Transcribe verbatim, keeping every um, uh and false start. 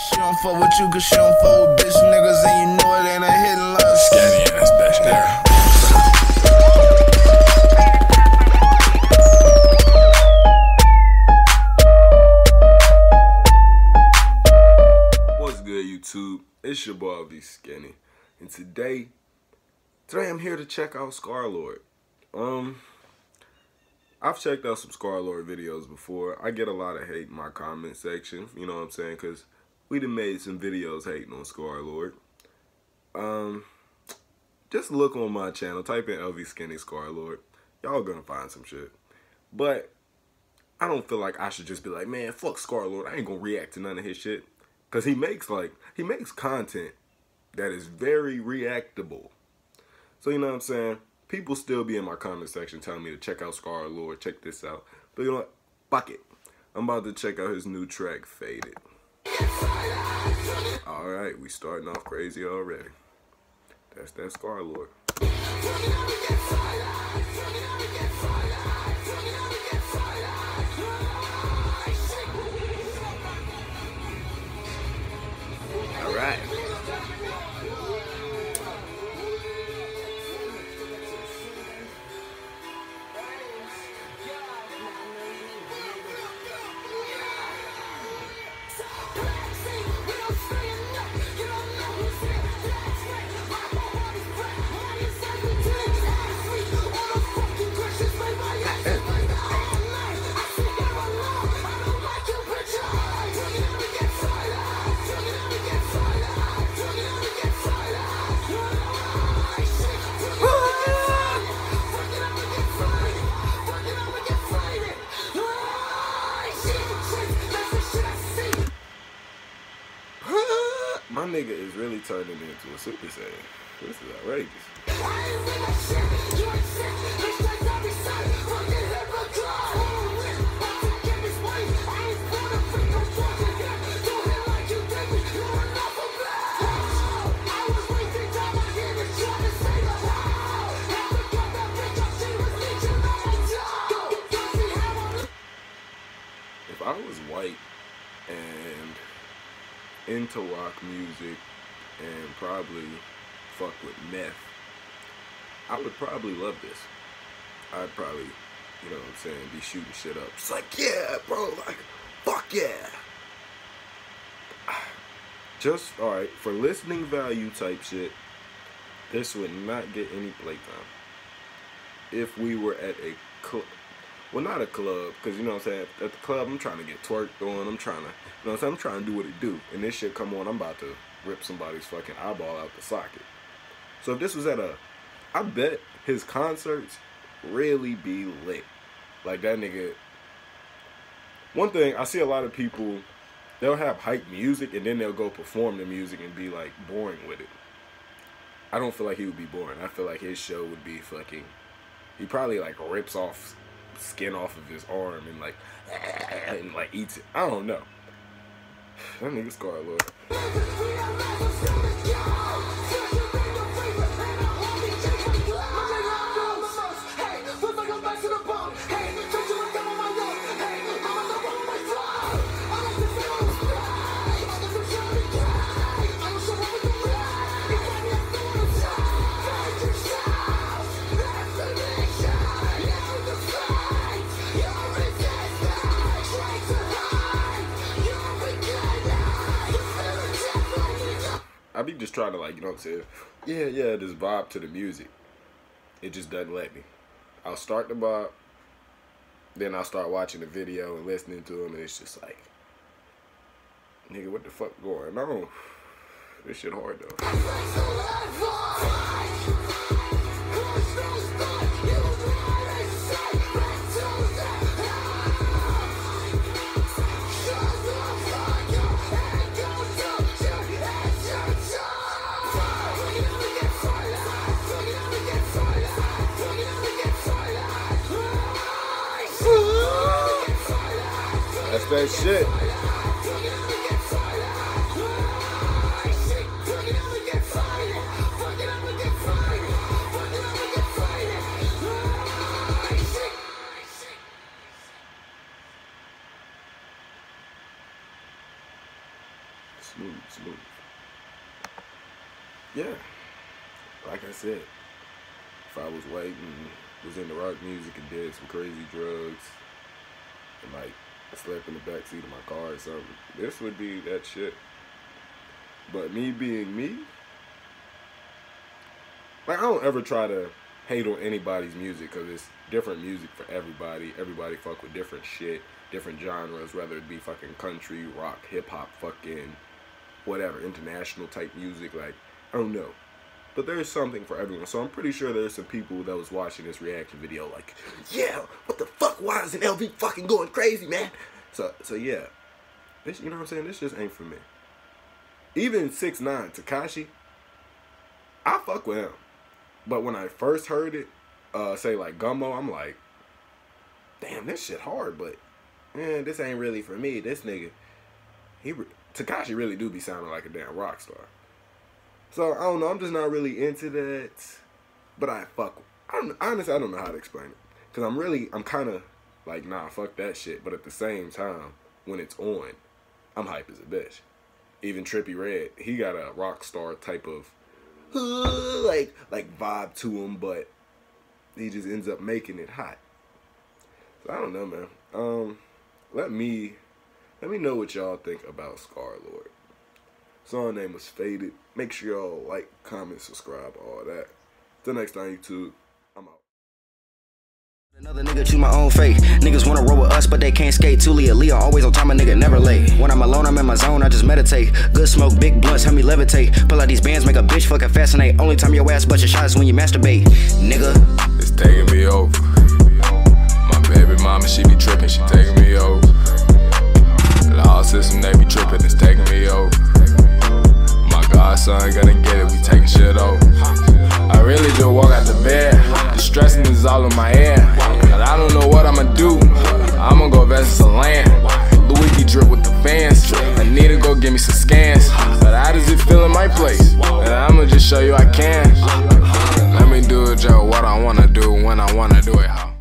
She don't fuck with you cause she don't fuck with bitch niggas, and you know it ain't a hidden love. Scanny ass bitch there. What's good, YouTube? It's your boy V Skinny, and today, today I'm here to check out Scarlxrd. Um, I've checked out some Scarlxrd videos before. I get a lot of hate in my comment section, you know what I'm saying, because we done made some videos hating on Scarlxrd. Um, just look on my channel, type in L V Skinny Scarlxrd. Y'all gonna find some shit. But I don't feel like I should just be like, man, fuck Scarlxrd. I ain't gonna react to none of his shit. Cause he makes like, he makes content that is very reactable. So you know what I'm saying? People still be in my comment section telling me to check out Scarlxrd, check this out. But you know what? Fuck it. I'm about to check out his new track, Faded. Alright, we starting off crazy already. That's that Scarlxrd. Alright. My nigga is really turning into a Super Saiyan. This is outrageous. If I was white and into rock music and probably fuck with meth, I would probably love this. I'd probably, you know what I'm saying, be shooting shit up. It's like, yeah, bro, like, fuck yeah. Just, alright, for listening value type shit, this would not get any playtime. If we were at a club. Well, not a club, because, you know what I'm saying, at the club, I'm trying to get twerked on, I'm trying to, you know what I'm saying, I'm trying to do what it do, and this shit come on, I'm about to rip somebody's fucking eyeball out the socket. So if this was at a, I bet his concerts really be lit. Like, that nigga, one thing, I see a lot of people, they'll have hype music, and then they'll go perform the music and be, like, boring with it. I don't feel like he would be boring. I feel like his show would be fucking, he probably, like, rips off skin off of his arm and like and like eats it. I don't know. That nigga Scarlxrd. I be just trying to, like, you know what I'm saying? Yeah, yeah, just vibe to the music. It just doesn't let me. I'll start the vibe, then I'll start watching the video and listening to him, and it's just like, nigga, what the fuck going on? This shit hard, though. That's that shit. smooth, smooth. Yeah, like I said, if I was white and was into rock music and did some crazy drugs and like slept in the backseat of my car or something, this would be that shit. But me being me, like I don't ever try to hate on anybody's music because it's different music for everybody. Everybody fuck with different shit, different genres, whether it be fucking country, rock, hip hop, fucking whatever, international type music. Like, I don't know. But there's something for everyone. So I'm pretty sure there's some people that was watching this reaction video like, yeah, what the fuck? Why isn't L V fucking going crazy, man? So, so yeah. This, you know what I'm saying? This just ain't for me. Even six nine, Tekashi, I fuck with him. But when I first heard it, uh, say like Gumbo, I'm like, damn, this shit hard, but man, this ain't really for me. This nigga, he Tekashi really do be sounding like a damn rock star. So I don't know, I'm just not really into that. But I fuck. I don't, honestly, I don't know how to explain it, cause I'm really, I'm kind of like, nah, fuck that shit. But at the same time, when it's on, I'm hype as a bitch. Even Trippie Redd, he got a rock star type of like like vibe to him, but he just ends up making it hot. So I don't know, man. Um, let me let me know what y'all think about Scarlxrd. Song name was Faded. Make sure y'all like, comment, subscribe, all that. Till next time, YouTube. I'm out. Another nigga choose my own fate. Niggas wanna roll with us, but they can't skate. Tulia, Leah, always on time, a nigga never late. When I'm alone, I'm in my zone, I just meditate. Good smoke, big blunts, help me levitate. Pull out these bands, make a bitch fucking fascinate. Only time your ass bust your shots is when you masturbate, nigga. It's taking me over. My baby mama, she be tripping, she taking me over. Law system, they be tripping, it's taking me over. My godson gonna get it, we taking shit over. I really just walk out the bed. The stressing is all in my head. And I don't know what I'ma do. I'ma go invest in some land. Louis D drip with the fans. I need to go get me some scans. But how does it feel in my place? And I'ma just show you I can. Let me do it, Joe, what I wanna do when I wanna do it. How?